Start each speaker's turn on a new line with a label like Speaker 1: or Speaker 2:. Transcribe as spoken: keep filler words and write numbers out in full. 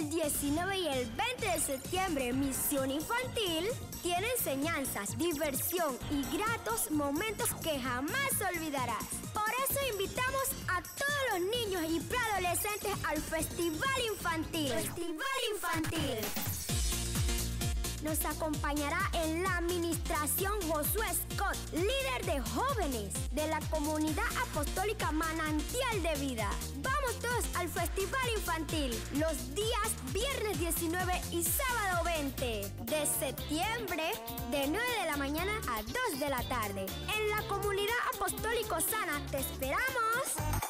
Speaker 1: El diecinueve y el veinte de septiembre, Misión Infantil tiene enseñanzas, diversión y gratos momentos que jamás olvidarás. Por eso invitamos a todos los niños y preadolescentes al Festival Infantil. Festival Infantil. Nos acompañará en la administración Josué Scott, líder de jóvenes de la Comunidad Apostólica Manantial de Vida. Vamos todos al Festival Infantil los días viernes diecinueve y sábado veinte de septiembre, de nueve de la mañana a dos de la tarde. En la Comunidad Apostólico Sana te esperamos.